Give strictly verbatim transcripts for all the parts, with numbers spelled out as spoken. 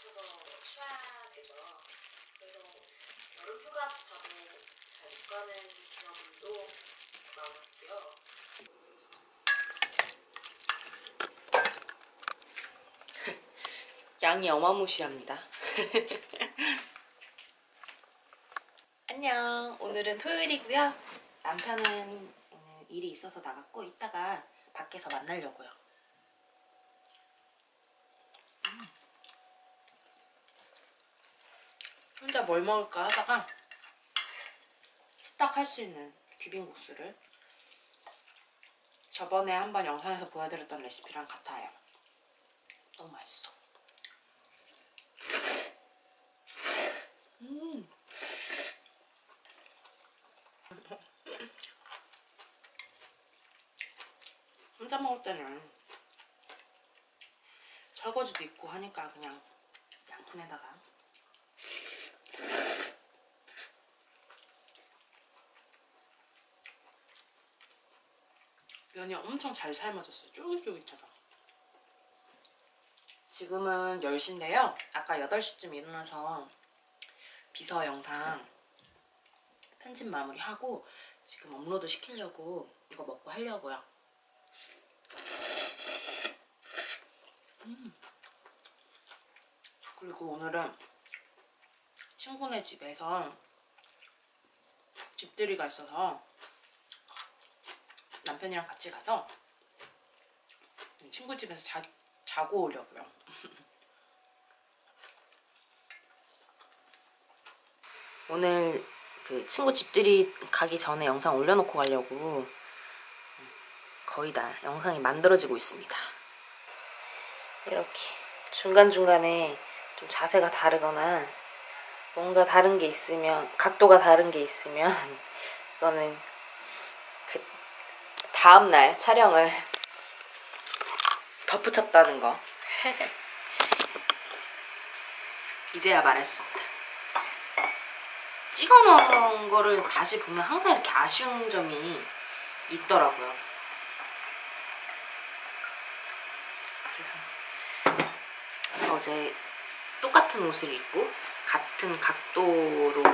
맞춰서 쉬어야 되죠. 그래서 여름 휴가조차도 잘 못 가는 기념일도 많았고요. 양이 어마무시합니다. 안녕. 오늘은 토요일이고요. 남편은 오늘 일이 있어서 나갔고 이따가 밖에서 만나려고요. 음. 혼자 뭘 먹을까 하다가 후딱 할 수 있는 비빔국수를 저번에 한번 영상에서 보여드렸던 레시피랑 같아요. 너무 맛있어. 음. 혼자 먹을 때는 설거지도 있고 하니까 그냥 양푼에다가 면이 엄청 잘 삶아졌어요. 쫄깃쫄깃하다. 지금은 열 시인데요. 아까 여덟 시쯤 일어나서 비서 영상 편집 마무리하고 지금 업로드 시키려고 이거 먹고 하려고요. 음. 그리고 오늘은 친구네 집에서 집들이가 있어서 남편이랑 같이 가서 친구 집에서 자, 자고 오려고요. 오늘 그 친구 집들이 가기 전에 영상 올려놓고 가려고 거의 다 영상이 만들어지고 있습니다. 이렇게 중간중간에 좀 자세가 다르거나 뭔가 다른 게 있으면, 각도가 다른 게 있으면 이거는 그 다음날 촬영을 덧붙였다는 거. 이제야 말했습니다. 찍어놓은 거를 다시 보면 항상 이렇게 아쉬운 점이 있더라고요. 그래서 어제 똑같은 옷을 입고 같은 각도로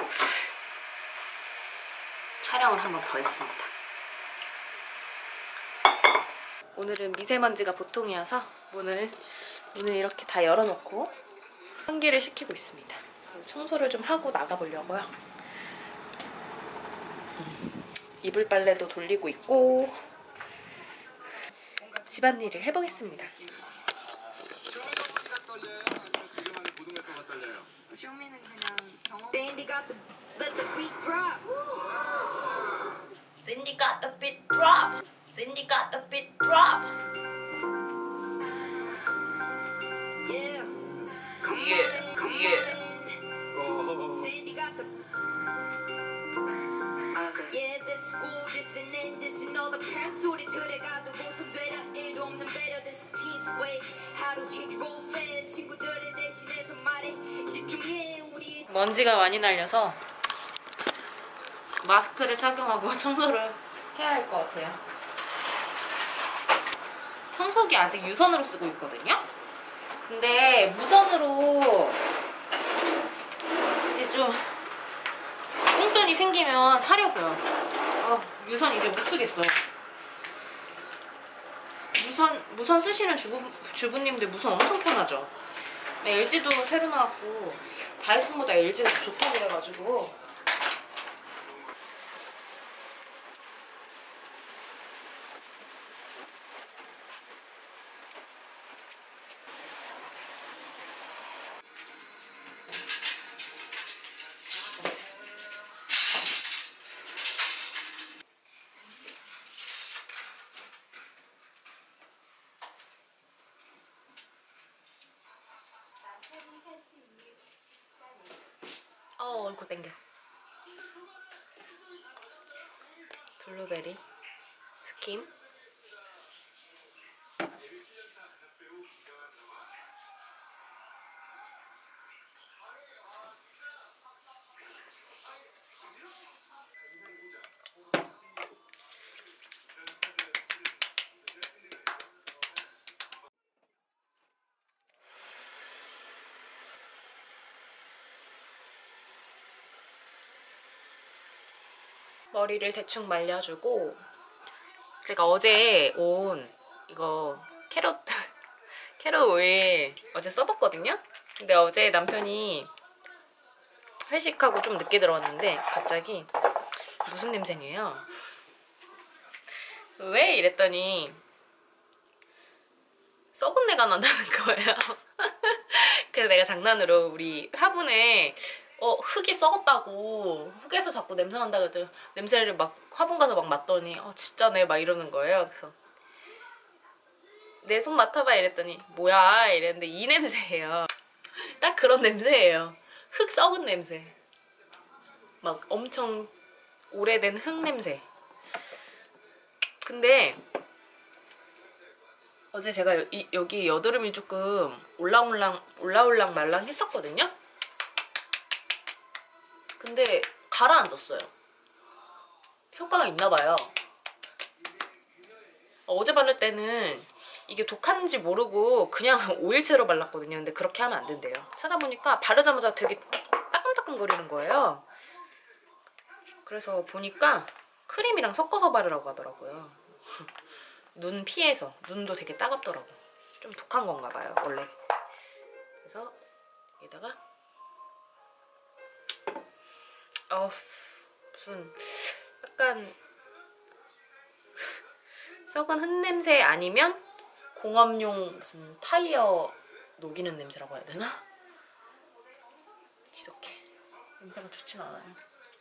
촬영을 한 번 더 했습니다. 오늘은 미세먼지가 보통이어서 문을, 문을 이렇게 다 열어놓고 환기를 시키고 있습니다. 청소를 좀 하고 나가보려고요. 이불 빨래도 돌리고 있고 집안일을 해보겠습니다. 쇼미는 그냥 경험. Sandy got the let the beat drop. Sandy got the beat drop. Sandy got the beat drop. Yeah. Come Yeah, on, come yeah. on. Sandy got the. Yeah, this school, this and that, this and all the parents 소리 들어가도 모습되려 일도 없는 better. This is teens way. 하루 change roll fast. 친구들을 대신해서 말해. 집중해 우리. 먼지가 많이 날려서 마스크를 착용하고 청소를 해야 할 것 같아요. 청소기 아직 유선으로 쓰고 있거든요. 근데 무선으로 이제 좀 꽁돈이 생기면 사려고요. 어, 유선 이제 못 쓰겠어요. 무선, 무선 쓰시는 주부, 주부님들 무선 엄청 편하죠. 엘지도 새로 나왔고 다이슨보다 엘지가 더 좋다고 그래가지고 어, 얼굴 땡겨. 블루베리 스킨. 머리를 대충 말려주고, 제가 어제 온 이거 캐럿 캐럿 오일 어제 써봤거든요? 근데 어제 남편이 회식하고 좀 늦게 들어왔는데 갑자기 무슨 냄새냐요? 왜? 이랬더니 썩은 내가 난다는 거예요. 그래서 내가 장난으로 우리 화분에 어 흙이 썩었다고, 흙에서 자꾸 냄새 난다 그랬더니 냄새를 막 화분 가서 막 맡더니 어 진짜네 막 이러는 거예요. 그래서 내 손 맡아봐 이랬더니 뭐야 이랬는데 이 냄새예요. 딱 그런 냄새예요. 흙 썩은 냄새. 막 엄청 오래된 흙 냄새. 근데 어제 제가 여, 이, 여기 여드름이 조금 올랑올랑 올라올랑 말랑 했었거든요. 근데 가라앉았어요. 효과가 있나봐요. 어제 바를 때는 이게 독한지 모르고 그냥 오일체로 발랐거든요. 근데 그렇게 하면 안 된대요. 찾아보니까 바르자마자 되게 따끔따끔거리는 거예요. 그래서 보니까 크림이랑 섞어서 바르라고 하더라고요. 눈 피해서. 눈도 되게 따갑더라고. 좀 독한 건가 봐요, 원래. 그래서 여기다가 어 무슨 약간 썩은 흙냄새 아니면 공업용 무슨 타이어 녹이는 냄새라고 해야 되나? 지독해. 냄새가 좋진 않아요.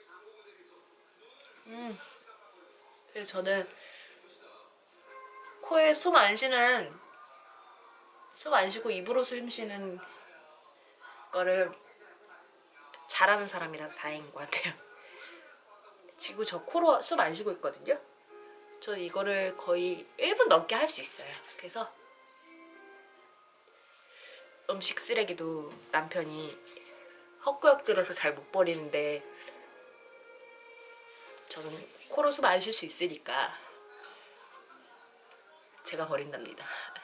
음. 그래서 저는 코에 숨 안 쉬는, 숨 안 쉬고 입으로 숨 쉬는 거를 잘하는 사람이라서 다행인 것 같아요. 지금 저 코로 숨 안 쉬고 있거든요. 저 이거를 거의 일 분 넘게 할 수 있어요. 그래서 음식 쓰레기도 남편이 헛구역질해서 잘 못 버리는데 저는 코로 숨 안 쉴 수 있으니까 제가 버린답니다.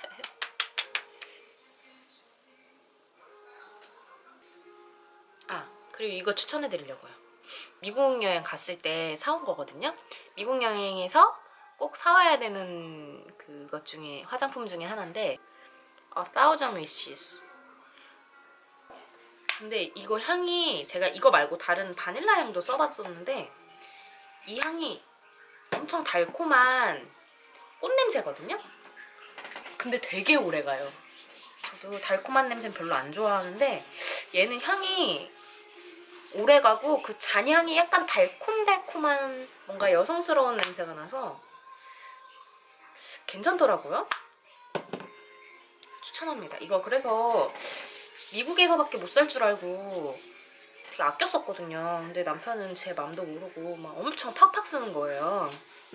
아, 그리고 이거 추천해드리려고요. 미국 여행 갔을 때 사온 거거든요. 미국 여행에서 꼭 사와야 되는 그것 중에, 화장품 중에 하나인데 A Thousand Wishes. 근데 이거 향이, 제가 이거 말고 다른 바닐라 향도 써봤었는데 이 향이 엄청 달콤한 꽃냄새거든요. 근데 되게 오래가요. 저도 달콤한 냄새는 별로 안 좋아하는데 얘는 향이 오래가고 그 잔향이 약간 달콤달콤한 뭔가 여성스러운 냄새가 나서 괜찮더라고요. 추천합니다. 이거 그래서 미국에서밖에 못 살 줄 알고 되게 아껴 썼거든요. 근데 남편은 제 맘도 모르고 막 엄청 팍팍 쓰는 거예요.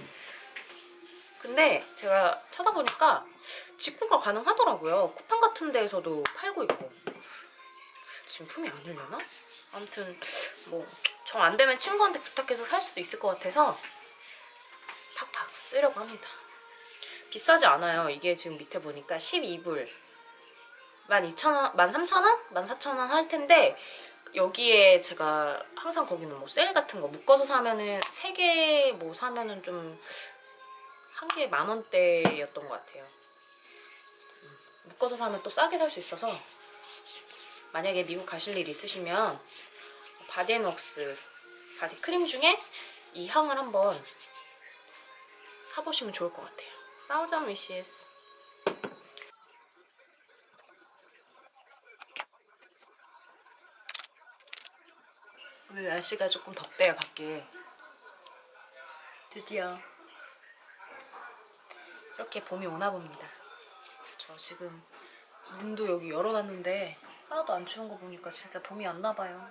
근데 제가 찾아보니까 직구가 가능하더라고요. 쿠팡 같은 데에서도 팔고 있고. 지금 품이 안 흘려나? 아무튼 뭐 정 안 되면 친구한테 부탁해서 살 수도 있을 것 같아서 팍팍 쓰려고 합니다. 비싸지 않아요. 이게 지금 밑에 보니까 십이 불, 만 이천 원, 만 삼천 원? 만 사천 원 할 텐데 여기에 제가 항상 거기는 뭐 세일 같은 거 묶어서 사면은 세 개 뭐 사면은 좀 한 개에 만 원대였던 것 같아요. 묶어서 사면 또 싸게 살 수 있어서 만약에 미국 가실 일 있으시면 바디앤웍스 바디 크림 중에 이 향을 한번 사보시면 좋을 것 같아요. Thousand Wishes. 오늘 날씨가 조금 덥대요, 밖에. 드디어 이렇게 봄이 오나 봅니다. 저 지금 문도 여기 열어놨는데 하나도 안 추운 거 보니까 진짜 봄이 왔나 봐요.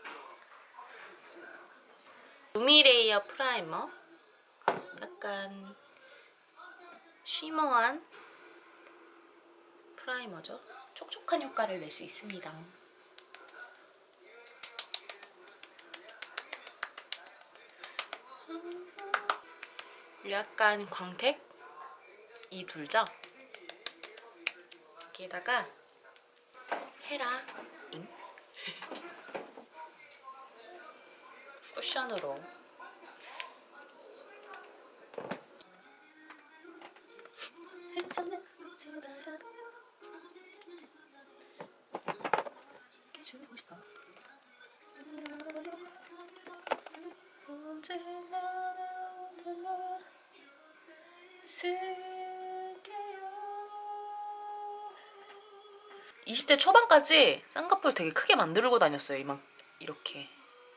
루미레이어 프라이머. 약간 쉬머한 프라이머죠. 촉촉한 효과를 낼 수 있습니다. 약간 광택? 이 둘죠? 여기에다가 헤라 잉 쿠션으로 깨주고 싶어. 언제나 언제나 쓸게요. 이십 대 초반까지 쌍꺼풀 되게 크게 만들고 다녔어요. 이만 이렇게.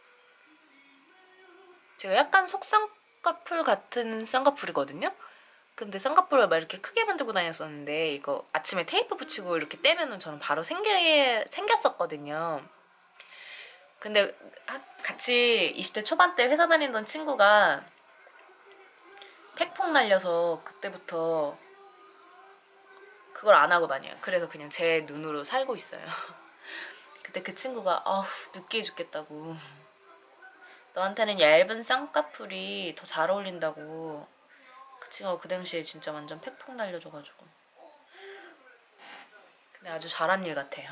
제가 약간 속쌍꺼풀 같은 쌍꺼풀이거든요. 근데 쌍꺼풀을 막 이렇게 크게 만들고 다녔었는데 이거 아침에 테이프 붙이고 이렇게 떼면은 저는 바로 생겨, 생겼었거든요. 근데 같이 이십 대 초반 때 회사 다니던 친구가 팩폭 날려서 그때부터 그걸 안 하고 다녀요. 그래서 그냥 제 눈으로 살고 있어요. 그때 그 친구가 아우 느끼해 죽겠다고, 너한테는 얇은 쌍꺼풀이 더 잘 어울린다고. 그 친구가 그 당시에 진짜 완전 팩폭 날려줘가지고. 근데 아주 잘한 일 같아요.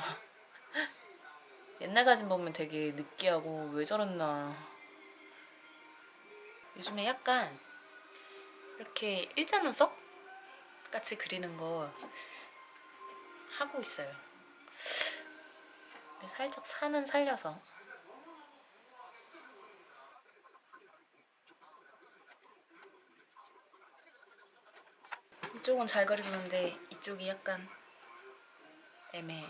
옛날 사진 보면 되게 느끼하고 왜 저랬나. 요즘에 약간 이렇게 일자눈썹 같이 그리는 거 하고 있어요. 살짝 산은 살려서. 이쪽은 잘 그려주는데 이쪽이 약간 애매해.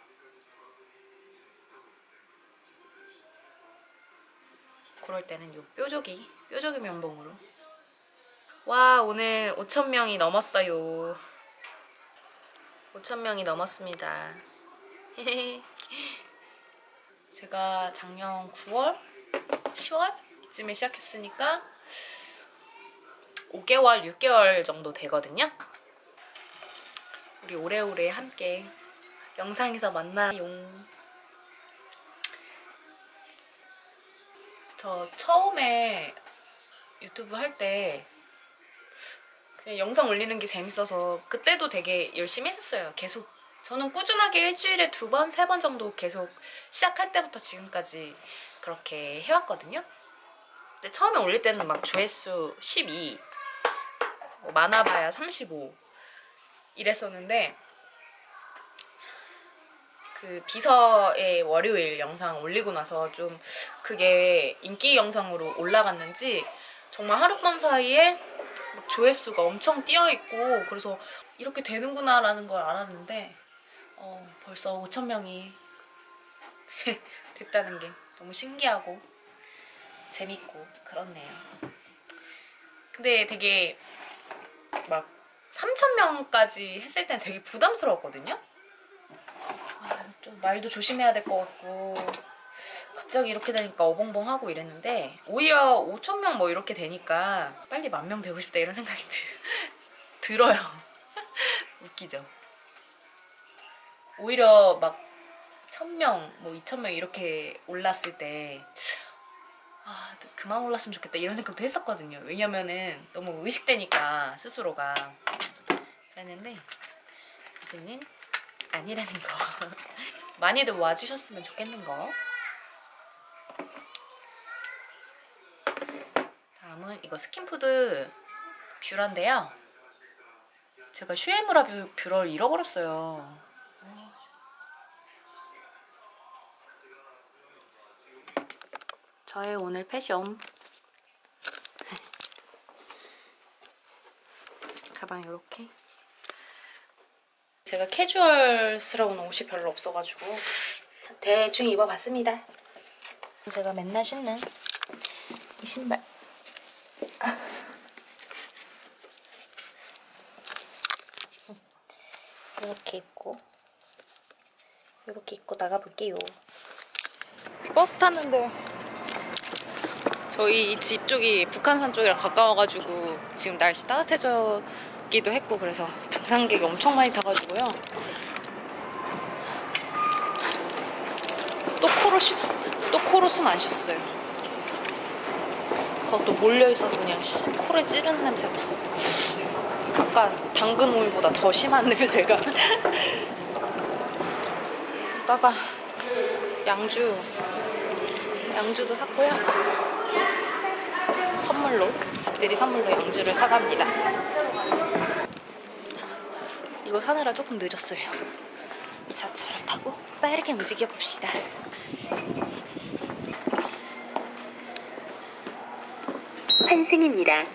그럴 때는 요 뾰족이 뾰족이 면봉으로. 와, 오늘 오천 명이 넘었어요. 오천 명이 넘었습니다. 제가 작년 구월? 시월? 이쯤에 시작했으니까 오 개월, 육 개월 정도 되거든요. 우리 오래오래 함께 영상에서 만나요. 저 처음에 유튜브 할 때 그냥 영상 올리는 게 재밌어서 그때도 되게 열심히 했었어요. 계속 저는 꾸준하게 일주일에 두 번, 세 번 정도 계속 시작할 때부터 지금까지 그렇게 해왔거든요. 근데 처음에 올릴 때는 막 조회수 십이, 뭐 많아봐야 삼십오 이랬었는데 그 비서의 월요일 영상 올리고 나서 좀 그게 인기 영상으로 올라갔는지 정말 하룻밤 사이에 막 조회수가 엄청 뛰어있고, 그래서 이렇게 되는구나 라는 걸 알았는데 어, 벌써 오천 명이 됐다는 게 너무 신기하고 재밌고 그렇네요. 근데 되게 막 삼천 명까지 했을 땐 되게 부담스러웠거든요. 아, 좀 말도 조심해야 될 것 같고 갑자기 이렇게 되니까 어벙벙하고 이랬는데 오히려 오천 명 뭐 이렇게 되니까 빨리 만 명 되고 싶다 이런 생각이 들, 들어요. 웃기죠? 오히려 막 천 명, 뭐 이천 명 이렇게 올랐을 때 아, 그만 올랐으면 좋겠다 이런 생각도 했었거든요. 왜냐면은 너무 의식되니까 스스로가. 그랬는데 이제는 아니라는 거. 많이들 와주셨으면 좋겠는 거. 다음은 이거 스킨푸드 뷰러인데요. 제가 슈에무라 뷰, 뷰러를 잃어버렸어요. 저의 오늘 패션. 가방 이렇게. 제가 캐주얼스러운 옷이 별로 없어가지고 대충 입어봤습니다. 제가 맨날 신는 이 신발. 이렇게 입고 이렇게 입고 나가볼게요. 버스 탔는데 저희 집 쪽이 북한산 쪽이랑 가까워가지고 지금 날씨 따뜻해지기도 했고 그래서 등산객이 엄청 많이 타가지고요. 또 코로 쉬, 또 코로 숨 안 쉬었어요. 그것도 몰려있어서 그냥 코를 찌르는 냄새가. 아까 당근 오일보다 더 심한 냄새가. 이따가 양주 양주도 샀고요. 선물로 집들이 선물로 양주를 사갑니다. 이거 그거 사느라 조금 늦었어요. 자차를 타고 빠르게 움직여 봅시다. 환승입니다.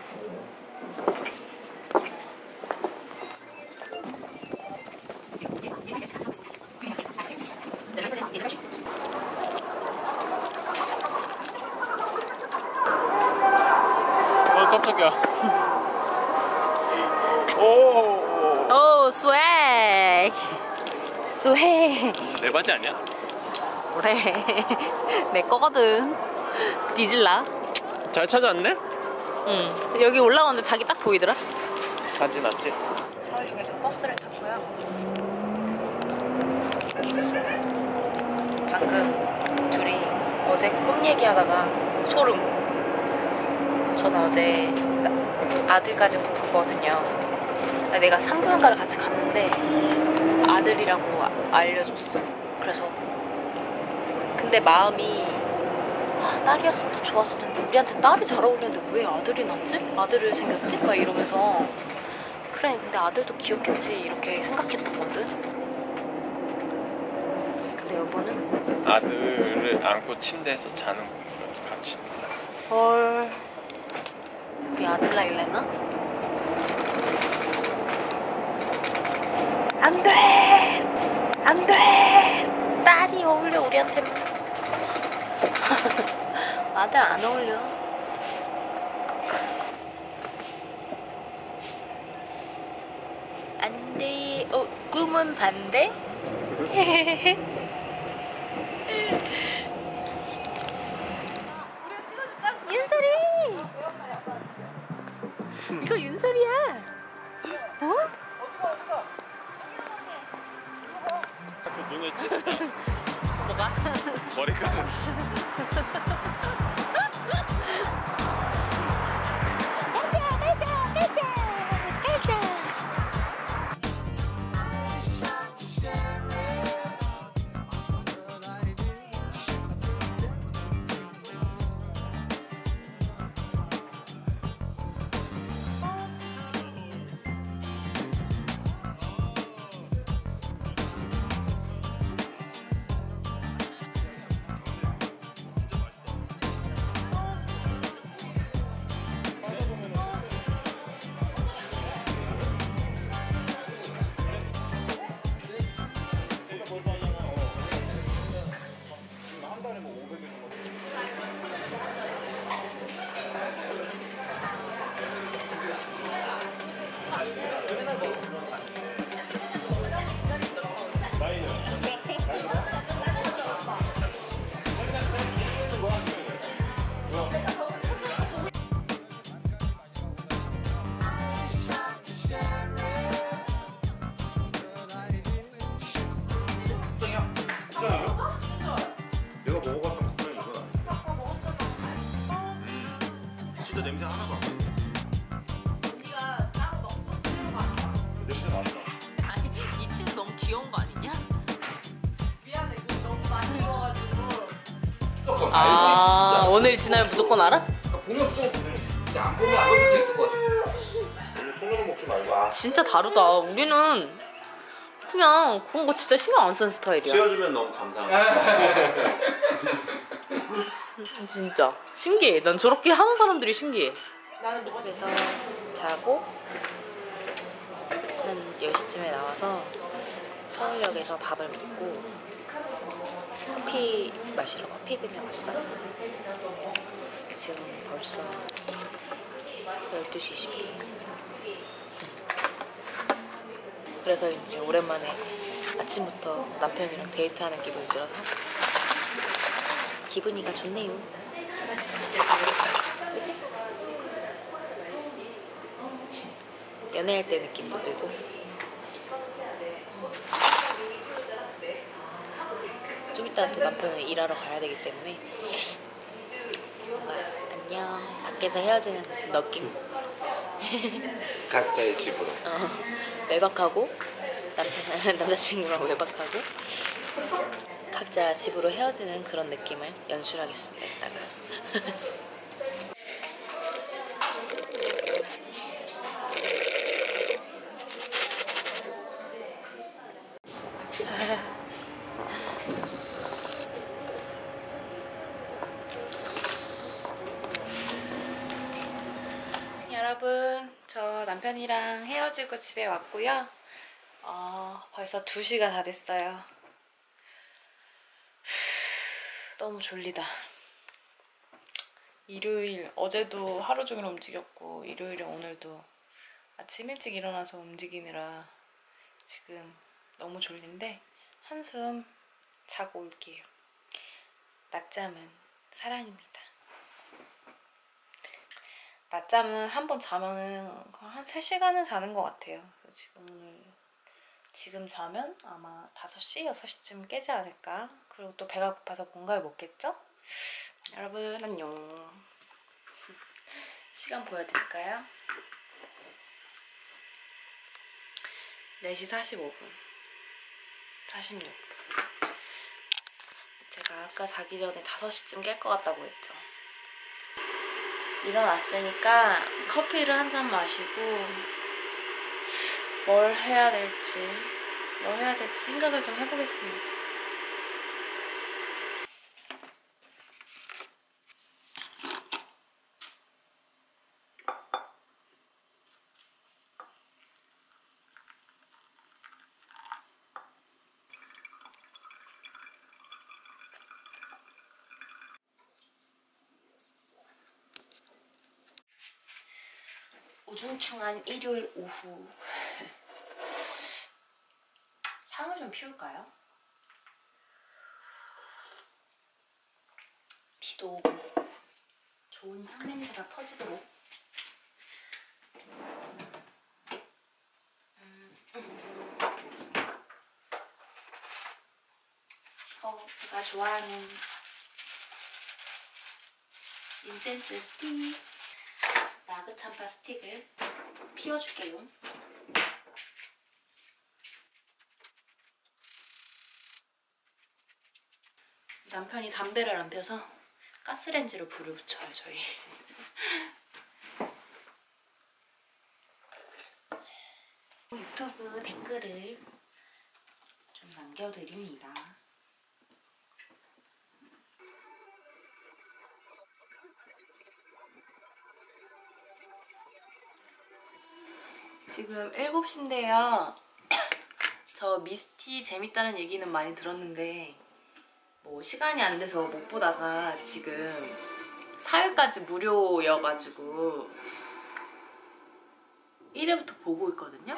어 깜짝이야. 오. 오, 스웩! 스웩! 내 바지 아니야? 그래. 내 거거든. 뒤질라? 잘 찾았네? 응. 여기 올라오는데 자기 딱 보이더라? 바지 낫지? 서울역에서 버스를 탔고요. 방금 둘이 어제 꿈 얘기하다가 소름. 저는 어제 아들까지 본 거거든요. 내가 산부인과를 같이 갔는데 아들이라고 아- 알려줬어. 그래서 근데 마음이 아, 딸이었으면 더 좋았을 텐데 우리한테 딸이 잘 어울리는데 왜 아들이 낳지? 아들을 생겼지? 막 이러면서 그래 근데 아들도 귀엽겠지 이렇게 생각했거든. 근데 여보는 아들을 안고 침대에서 자는 거 보면서 같이 헐 우리 아들 낳일래나? 안돼! 안돼! 딸이 어울려 우리한테는. 아들 안 어울려. 안돼. 어 꿈은 반대? 윤설이! 이거 윤설이야. 어? 자꾸 눈을 찌른다. 뭐가? 머리카락. 가자 가자 가자 가자. 내가 먹어봤던 국물이 이건 아니야. 음, 진짜 냄새 하나도 안 나. 냄새 맞다. 아니 이 치즈 너무 귀여운 거 아니냐? 무조건 아 알고 오늘 지나면 무조건 알아? 진짜 보면 무조건 보내. 근데 안 보면 안 볼 수 있을 것 같아. 원래 손으로 먹지 말고. 아, 진짜 다르다. 우리는 그냥 그런 거 진짜 신경 안 쓰는 스타일이야. 지어주면 너무 감사합니다. 진짜 신기해. 난 저렇게 하는 사람들이 신기해. 나는 집에서 자고 한 열 시쯤에 나와서 서울역에서 밥을 먹고 커피 마시러 커피 그냥 왔어. 지금 벌써 열두 시 이십 분. 그래서 이제 오랜만에 아침부터 남편이랑 데이트하는 기분이 들어서 기분이가 좋네요. 그치? 연애할 때 느낌도 들고. 좀 이따 또 남편은 일하러 가야 되기 때문에 뭔가 안녕 밖에서 헤어지는 느낌. 각자의 집으로. 어, 외박하고 남편, 남자친구랑 외박하고 각자 집으로 헤어지는 그런 느낌을 연출하겠습니다. 이따가. 여러분, 저 남편이랑 헤어지고 집에 왔고요. 어, 벌써 두 시가 다 됐어요. 너무 졸리다. 일요일, 어제도 하루 종일 움직였고 일요일에 오늘도 아침 일찍 일어나서 움직이느라 지금 너무 졸린데 한숨 자고 올게요. 낮잠은 사랑입니다. 낮잠은 한 번 자면은 한 세 시간은 자는 것 같아요. 지금 오늘 지금 자면 아마 다섯 시, 여섯 시쯤 깨지 않을까? 그리고 또 배가 고파서 뭔가를 먹겠죠? 여러분 안녕. 시간 보여드릴까요? 네 시 사십오 분 사십육 분. 제가 아까 자기 전에 다섯 시쯤 깰 것 같다고 했죠. 일어났으니까 커피를 한 잔 마시고 뭘 해야 될지 뭘 해야 될지 생각을 좀 해보겠습니다. 우중충한 일요일 오후. 향을 좀 피울까요? 비도 오고 좋은 향 냄새가 퍼지도록. 음, 음. 이거 제가 좋아하는 인센스 스틱, 나그찬파 스틱을 피워줄게요. 남편이 담배를 안 펴서 가스레인지로 불을 붙여요, 저희. 유튜브 댓글을 좀 남겨드립니다. 지금 일곱 시인데요. 저 미스티 재밌다는 얘기는 많이 들었는데 뭐 시간이 안 돼서 못 보다가 지금 사 회까지 무료여가지고 일 회부터 보고 있거든요?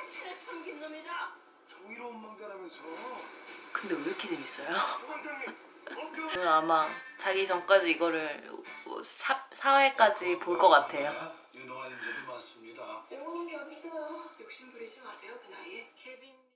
근데 왜 이렇게 재밌어요? 저는 아마 자기 전까지 이거를 사 회까지 볼 것 같아요. 유노아님들이 많습니다. 오는 게 어딨어요. 욕심 부리지 마세요, 그 나이에. 케빈.